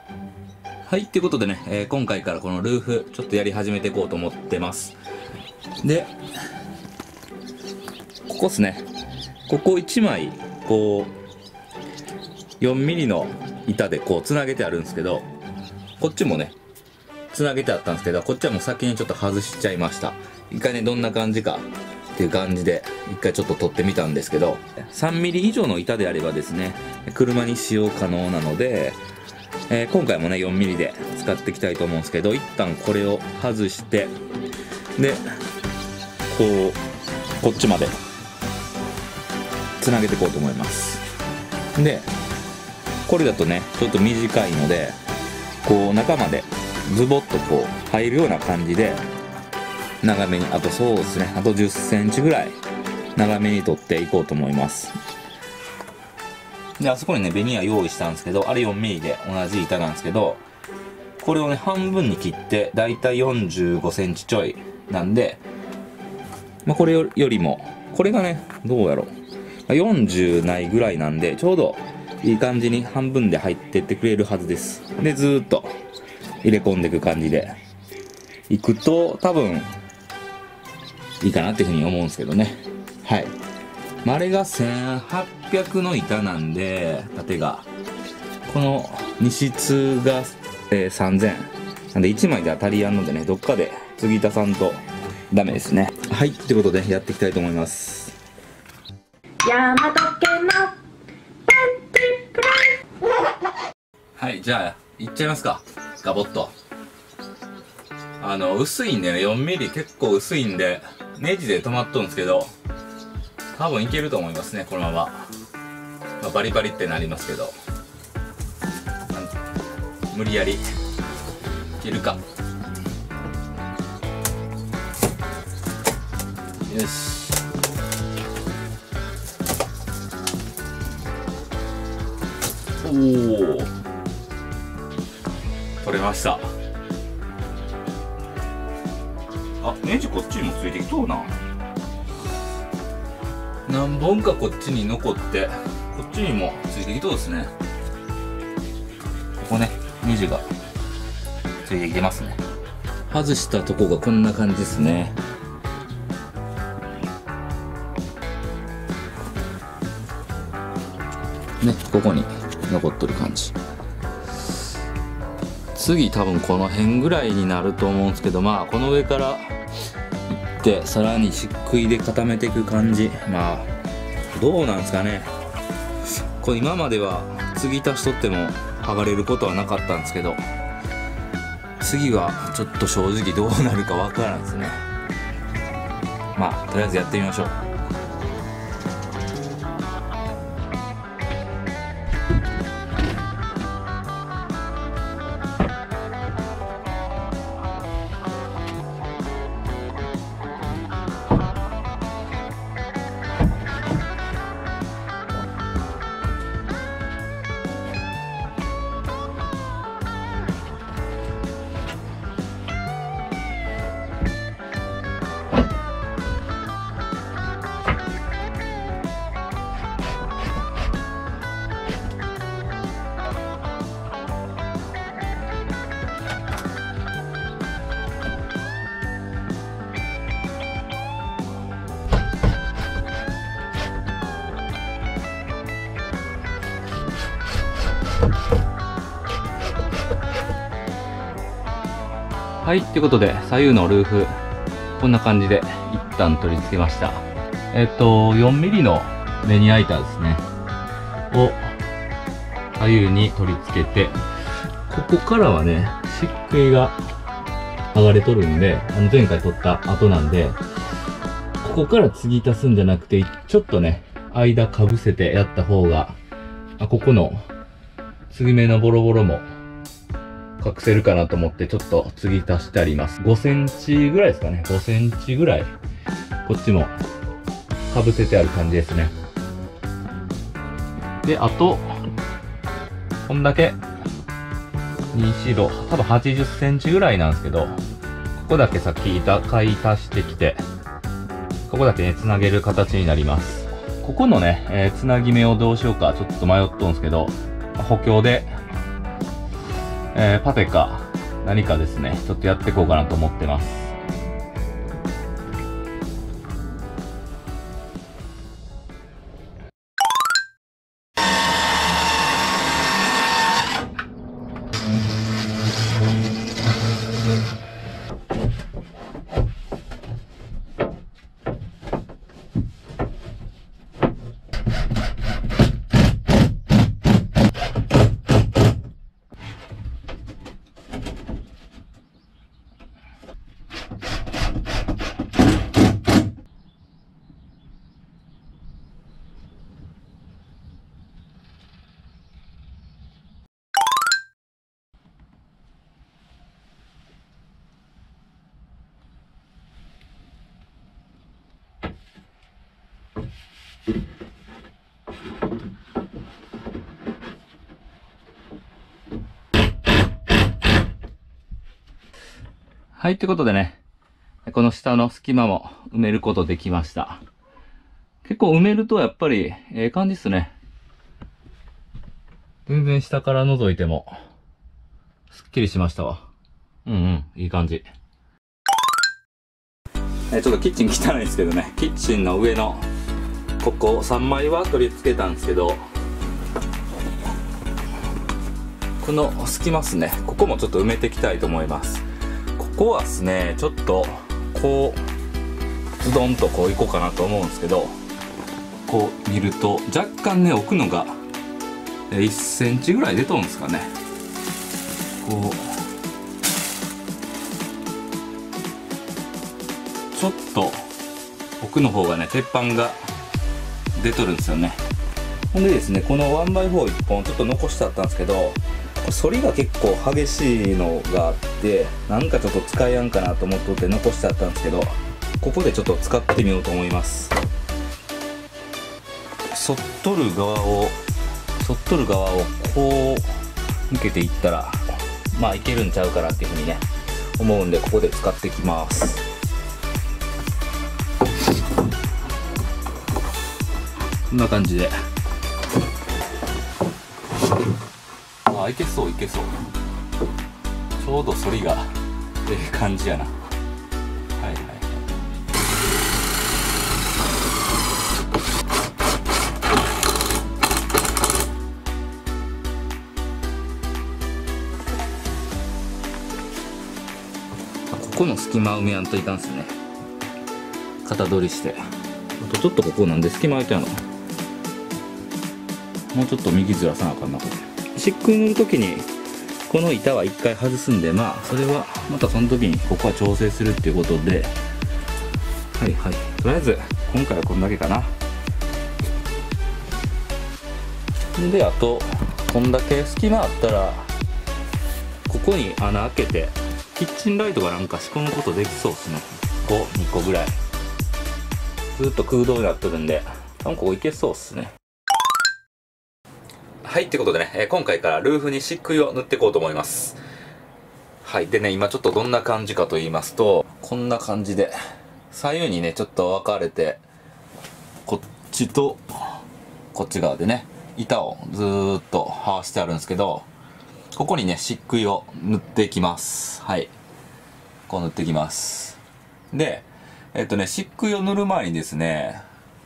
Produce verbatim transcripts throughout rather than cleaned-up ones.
はい、ということでね、えー、今回からこのルーフ、ちょっとやり始めていこうと思ってます。で、ここっすね。ここいちまい、こう、よんミリの板でこう、つなげてあるんですけど、こっちもね、つなげてあったんですけど、こっちはもう先にちょっと外しちゃいました。一回ね、どんな感じかっていう感じで、一回ちょっと撮ってみたんですけど、さんミリ以上の板であればですね、車に使用可能なので、えー、今回もね よんミリ で使っていきたいと思うんですけど、一旦これを外して、でこうこっちまでつなげていこうと思います。でこれだとねちょっと短いので、こう中までズボッとこう入るような感じで長めに、あとそうですね、あとじゅっセンチぐらい長めに取っていこうと思います。で、あそこにね、ベニヤ用意したんですけど、あれよんミリで同じ板なんですけど、これをね、半分に切って、だいたいよんじゅうごセンチちょいなんで、まあ、これよりも、これがね、どうやろう。よんじゅうないぐらいなんで、ちょうどいい感じに半分で入ってってくれるはずです。で、ずーっと入れ込んでいく感じで、いくと、多分、いいかなっていうふうに思うんですけどね。はい。あれがせんはっぴゃくの板なんで、縦が。この荷室が、えー、さんぜん。なんでいちまいで当たりやんのでね、どっかで継ぎ足さんとダメですね。はい、ってことでやっていきたいと思います。 大和家のパンティプライはい、じゃあ、いっちゃいますか。ガボッと。あの、薄いんでね、よんミリ結構薄いんで、ネジで止まっとるんですけど、多分いけると思いますね、このまま。まあ、バリバリってなりますけど、無理やりいけるか。よし。おお、取れました。あ、ネジこっちにもついてきとうな。何本かこっちに残って、こっちにもついてきそうですね。ここね、ネジがついてきてますね。外したとこがこんな感じですね。ね、ここに残っとる感じ。次多分この辺ぐらいになると思うんですけど、まあこの上からでさらに漆喰で固めていく感じ。まあどうなんですかね。これ今までは継ぎ足しとっても剥がれることはなかったんですけど、次はちょっと正直どうなるかわからんですね。まあとりあえずやってみましょう。はい、ということで、左右のルーフ、こんな感じで一旦取り付けました。えっと、よんミリのベニヤ板ですね。を左右に取り付けて、ここからはね、漆喰が剥がれとるんで、あの前回取った後なんで、ここから継ぎ足すんじゃなくて、ちょっとね、間かぶせてやった方が、あ、ここの継ぎ目のボロボロも隠せるかなと思ってちょっと継ぎ足してあります。ごセンチぐらいですかね。ごセンチぐらい。こっちもかぶせてある感じですね。で、あと、こんだけ、に、よん、多分はちじゅっセンチぐらいなんですけど、ここだけさっき板買い足してきて、ここだけね、つなげる形になります。ここのね、えー、つなぎ目をどうしようかちょっと迷っとんですけど、補強で、 えー、パテか何かですね、ちょっとやっていこうかなと思ってます。はい、ということでね、この下の隙間も埋めることできました。結構埋めるとやっぱりええ感じっすね。全然下から覗いても、すっきりしましたわ。うんうん、いい感じ。えちょっとキッチン汚いですけどね、キッチンの上のここさんまいは取り付けたんですけど、この隙間っすね、ここもちょっと埋めていきたいと思います。ここはですね、ちょっとこうズドンとこういこうかなと思うんですけど、こう見ると若干ね、置くのがいっセンチぐらい出とるんですかね。こうちょっと奥の方がね、鉄板が出とるんですよね。ほんでですね、この ワンバイフォーいっぽんちょっと残してあったんですけど、反りが結構激しいのがあって、なんかちょっと使いやんかなと思っとって残してあったんですけど、ここでちょっと使ってみようと思います。反っとる側を反っとる側をこう向けていったら、まあいけるんちゃうかなっていうふうにね思うんで、ここで使っていきます。こんな感じで、あ、いけそういけそう。ちょうど反りがええ感じやな。はいはい。ここの隙間埋めやんといかんっすね。型取りして。あとちょっとここなんで隙間空いてんの。もうちょっと右ずらさなあかんな、これ。漆喰塗るときにこの板は一回外すんで、まあそれはまたその時にここは調整するっていうことで、はいはい、とりあえず今回はこんだけかな。で、あとこんだけ隙間あったらここに穴開けてキッチンライトがなんか仕込むことできそうですね。ここにこぐらいずっと空洞になってるんで、多分ここいけそうっすね。はい、ということでね、えー、今回からルーフに漆喰を塗っていこうと思います。はい、でね、今ちょっとどんな感じかと言いますと、こんな感じで左右にねちょっと分かれて、こっちとこっち側でね板をずーっとはわしてあるんですけど、ここにね漆喰を塗っていきます。はい、こう塗っていきます。で、えっとね漆喰を塗る前にですね、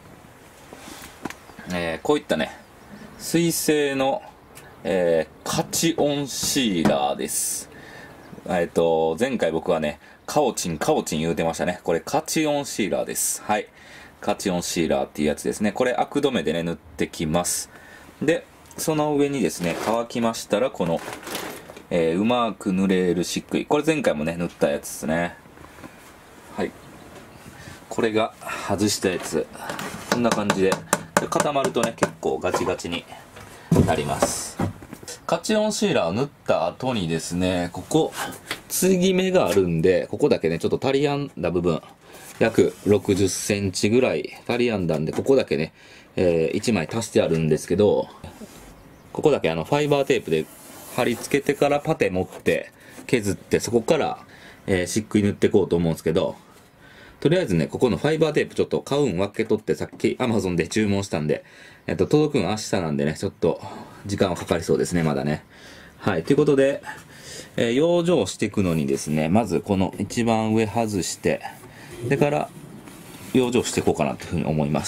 えー、こういったね水性の、えー、カチオンシーラーです。えっと、前回僕はね、カオチン、カオチン言うてましたね。これカチオンシーラーです。はい。カチオンシーラーっていうやつですね。これ、アク止めでね、塗ってきます。で、その上にですね、乾きましたら、この、えー、うまく塗れる漆喰。これ前回もね、塗ったやつですね。はい。これが外したやつ。こんな感じで。固まるとね結構ガチガチになります。カチオンシーラーを塗った後にですね、ここ継ぎ目があるんで、ここだけねちょっと足りやんだ部分約ろくじゅっセンチぐらい足りやんだんで、ここだけね、えー、いちまい足してあるんですけど、ここだけあのファイバーテープで貼り付けてからパテ持って削って、そこから、えー、漆喰塗っていこうと思うんですけど、とりあえずね、ここのファイバーテープちょっと買うん分け取って、さっき アマゾン で注文したんで、えっと、届くん明日なんでね、ちょっと時間はかかりそうですね、まだね。はい、ということで、 えー、養生していくのにですね、まずこの一番上外して、それから養生していこうかなというふうに思います。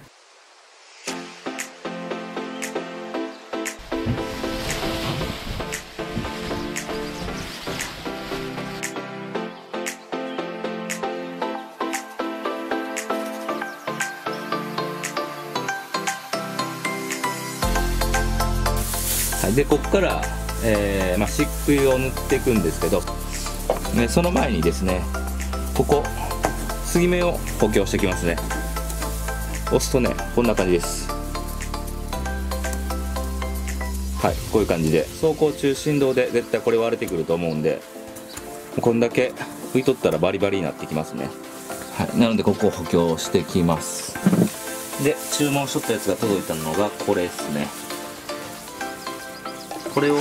で、ここから、えーまあ、漆喰を塗っていくんですけど、ね、その前にですね、ここ継ぎ目を補強していきますね。押すとね、こんな感じです。はい、こういう感じで走行中振動で絶対これ割れてくると思うんで、こんだけ拭いとったらバリバリになってきますね。はい、なのでここを補強してきます。で、注文しとったやつが届いたのがこれですね。これを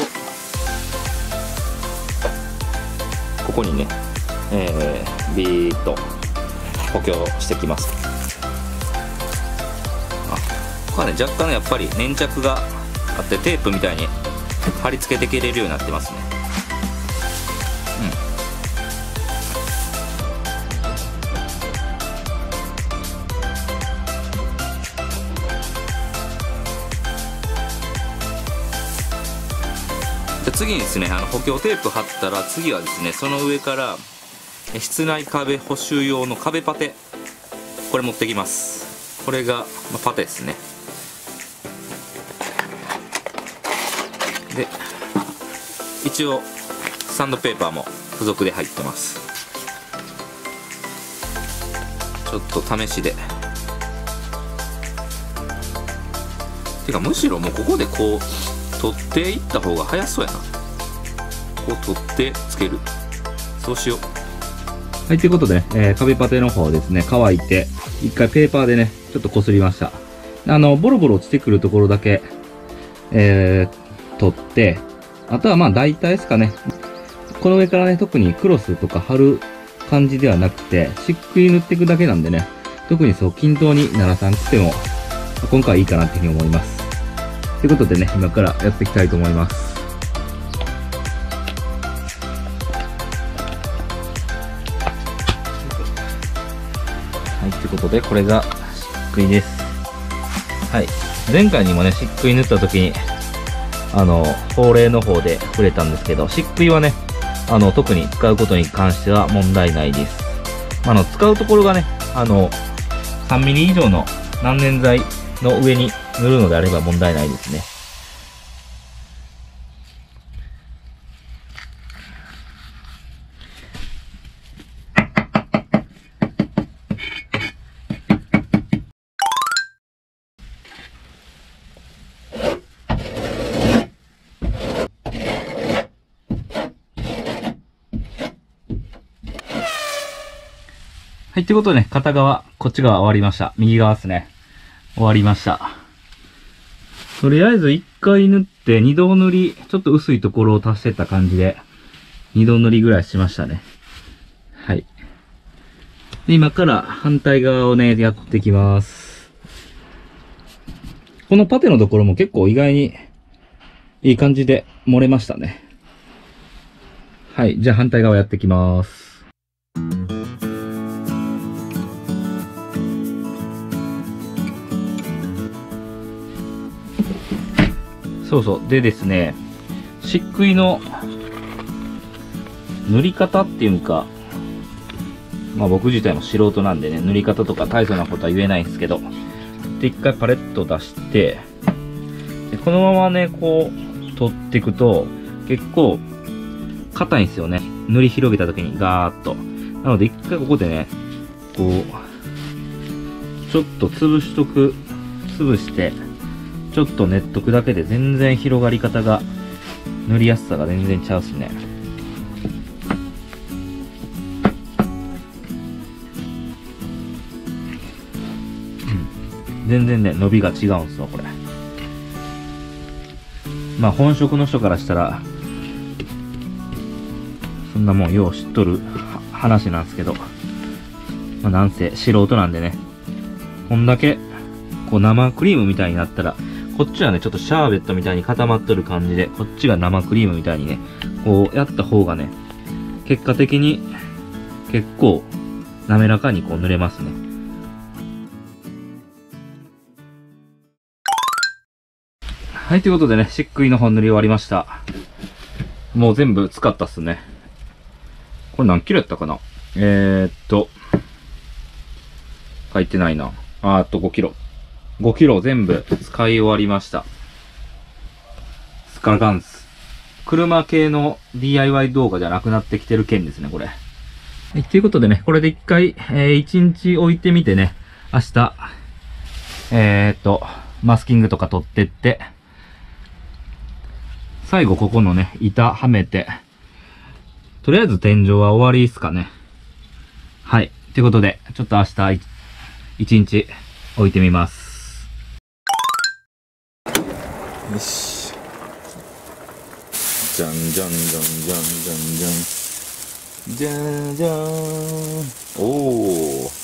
ここにね、えー、ビーッと補強してきます。あ、ここはね、若干やっぱり粘着があってテープみたいに貼り付けていけれるようになってますね。次にですね、あの補強テープ貼ったら、次はですね、その上から室内壁補修用の壁パテ、これ持ってきます。これが、まあ、パテですね。で、一応サンドペーパーも付属で入ってます。ちょっと試しで。てかむしろもうここでこう取っていった方が早そうやな。こう取ってつける。そうしよう。はい、ということでね、えー、壁パテの方ですね、乾いて、一回ペーパーでね、ちょっとこすりました。あの、ボロボロ落ちてくるところだけ、えー、取って、あとはまあ大体ですかね。この上からね、特にクロスとか貼る感じではなくて、漆喰塗っていくだけなんでね、特にそう均等にならさなくても、今回はいいかなっていうふうに思います。ということでね、今からやっていきたいと思います。はい、ということで、これが漆喰です。はい。前回にもね、漆喰塗った時に、あの、法令の方で触れたんですけど、漆喰はね、あの、特に使うことに関しては問題ないです。あの、使うところがね、あの、さんミリ以上の難燃剤の上に塗るのであれば問題ないですね。はい、ということでね、片側、こっち側終わりました。右側ですね。終わりました。とりあえず一回塗って二度塗り、ちょっと薄いところを足してった感じで、二度塗りぐらいしましたね。はい。で、今から反対側をね、やってきます。このパテのところも結構意外にいい感じで漏れましたね。はい、じゃあ反対側やってきます。そうそう。でですね、漆喰の塗り方っていうか、まあ僕自体も素人なんでね、塗り方とか大層なことは言えないんですけど、で、一回パレット出して、でこのままね、こう、取っていくと、結構、硬いんですよね。塗り広げた時にガーッと。なので一回ここでね、こう、ちょっと潰しとく、潰して、ちょっと練っとくだけで全然広がり方が、塗りやすさが全然ちゃうっすね。うん、全然ね、伸びが違うんすよ、これ。まあ本職の人からしたら、そんなもんよう知っとる話なんですけど、まあなんせ素人なんでね、こんだけ、こう生クリームみたいになったら、 こっちはね、ちょっとシャーベットみたいに固まっとる感じで、こっちが生クリームみたいにね、こうやった方がね、結果的に結構滑らかにこう塗れますね。はい、ということでね、漆喰の方塗り終わりました。もう全部使ったっすね。これ何キロやったかな？えー、っと、書いてないな。あーっとごキロ。ごキロ全部使い終わりました。スカラカンス。車系の ディーアイワイ 動画じゃなくなってきてる件ですね、これ。はい、ということでね、これで一回、えー、一日置いてみてね、明日、えー、っと、マスキングとか取ってって、最後ここのね、板はめて、とりあえず天井は終わりですかね。はい。ということで、ちょっと明日、一日置いてみます。よし。じゃんじゃんじゃんじゃんじゃんじゃん。じゃんじゃーん。おー。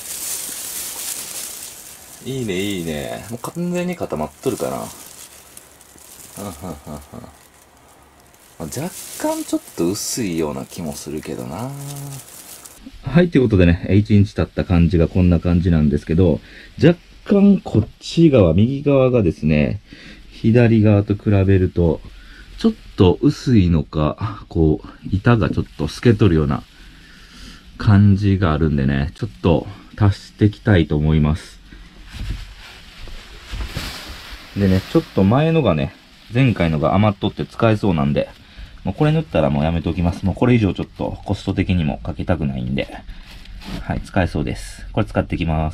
いいね、いいね。もう完全に固まっとるかな。はんはんはんはん。若干ちょっと薄いような気もするけどな。はい、ということでね、一日経った感じがこんな感じなんですけど、若干こっち側、右側がですね、左側と比べると、ちょっと薄いのか、こう、板がちょっと透けとるような感じがあるんでね、ちょっと足していきたいと思います。でね、ちょっと前のがね、前回のが余っとって使えそうなんで、もうこれ塗ったらもうやめておきます。もうこれ以上ちょっとコスト的にもかけたくないんで。はい、使えそうです。これ使っていきます。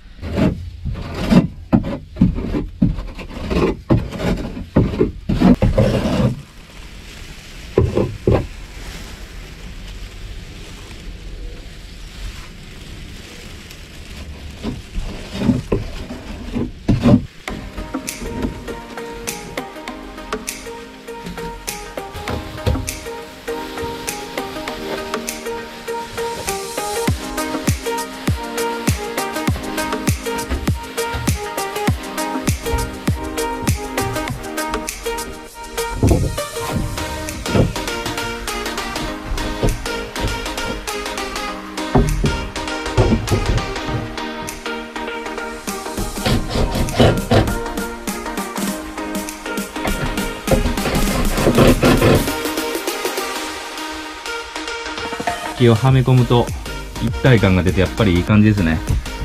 木をはめ込むと一体感が出てやっぱりいい感じですね。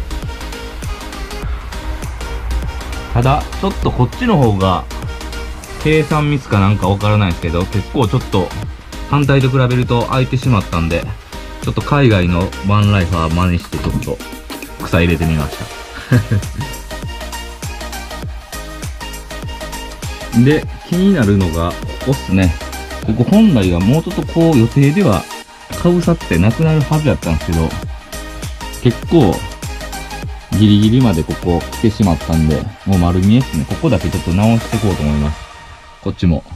ただちょっとこっちの方が計算ミスかなんかわからないですけど、結構ちょっと反対と比べると空いてしまったんで、ちょっと海外のバンライファー真似してちょっと草入れてみましたで、気になるのがここっすね。ここ本来はもうちょっとこう予定ではかぶさってなくなるはずやったんですけど、結構ギリギリまでここ来てしまったんで、もう丸見えですね。ここだけちょっと直していこうと思います。こっちも。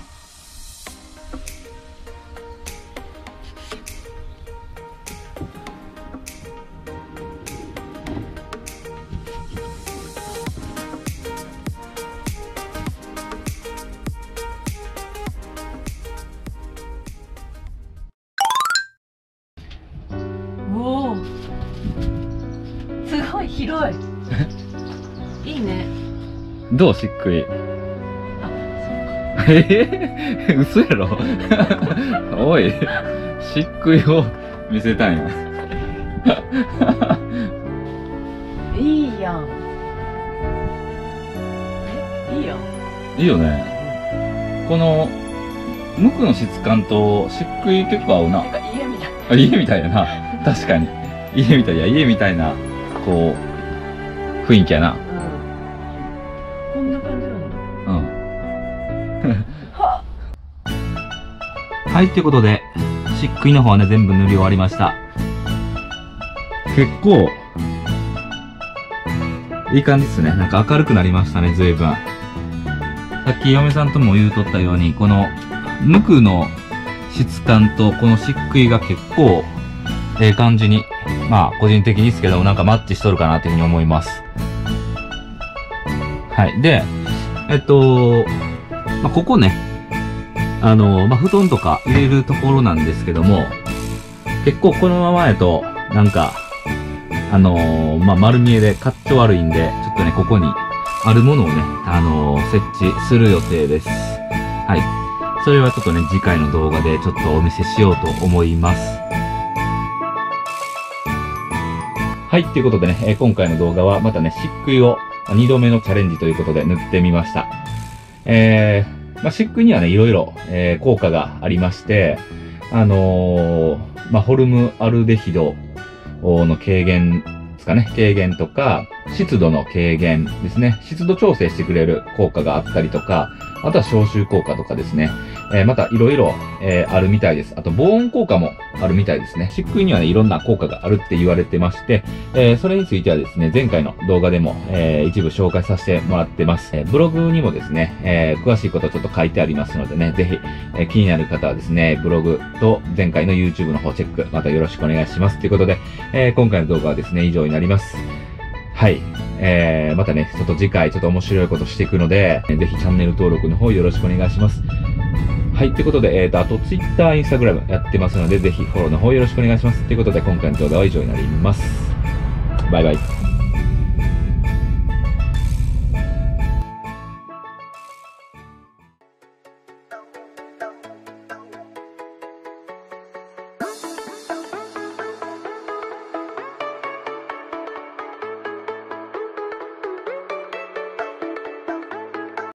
おお、すごい広い。いいね。 どうしっくり。 あ、 えー、嘘やろおい、しっくりを見せたんや。 いいやん。え、いいやん。 いいよね。この、無垢の質感としっくり結構合うな。 なんか家みたい。 あ、家みたいやな。確かに。家みたいや、家みたいな、こう、雰囲気やな。 うん。こんな感じなの。 うん。はい、ということで、漆喰の方はね、全部塗り終わりました。結構、いい感じですね。なんか明るくなりましたね、随分。さっき嫁さんとも言うとったように、この、無垢の質感とこの漆喰が結構、ええ感じに、まあ、個人的にですけど、なんかマッチしとるかなというふうに思います。はい。で、 えっと、まあ、ここね、あの、まあ、布団とか入れるところなんですけども、結構このままやと、なんか、あのー、まあ、丸見えでかっちょ悪いんで、ちょっとね、ここにあるものをね、あのー、設置する予定です。はい。それはちょっとね、次回の動画でちょっとお見せしようと思います。はい、ということでね、えー、今回の動画はまたね、漆喰をにどめのチャレンジということで塗ってみました。えー、まあ、漆喰にはね、いろいろ、えー、効果がありまして、あのー、まあ、ホルムアルデヒドの軽減ですかね。軽減とか、湿度の軽減ですね。湿度調整してくれる効果があったりとか、あとは消臭効果とかですね。えー、またいろいろ、えー、あるみたいです。あと防音効果もあるみたいですね。漆喰にはね、いろんな効果があるって言われてまして、えー、それについてはですね、前回の動画でも、えー、一部紹介させてもらってます。えー、ブログにもですね、えー、詳しいことちょっと書いてありますのでね、ぜひ、えー、気になる方はですね、ブログと前回の YouTube の方チェック、またよろしくお願いします。ということで、えー、今回の動画はですね、以上になります。はい。えー、またね、ちょっと次回ちょっと面白いことしていくので、ぜひチャンネル登録の方よろしくお願いします。はい。ということで、えっと、あと Twitter、Instagram やってますので、ぜひフォローの方よろしくお願いします。ということで、今回の動画は以上になります。バイバイ。